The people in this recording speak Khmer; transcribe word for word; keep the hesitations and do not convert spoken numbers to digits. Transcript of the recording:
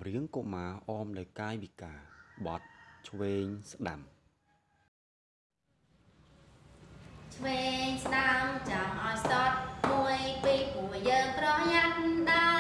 រៀងកុមារអមដោយកាយវិការបទឆ្វេងស្ដាំឆ្វេងស្ដាំចាំឲ្យស្ទាត់មួយពីរពួកយើងប្រយ័ត្នដើ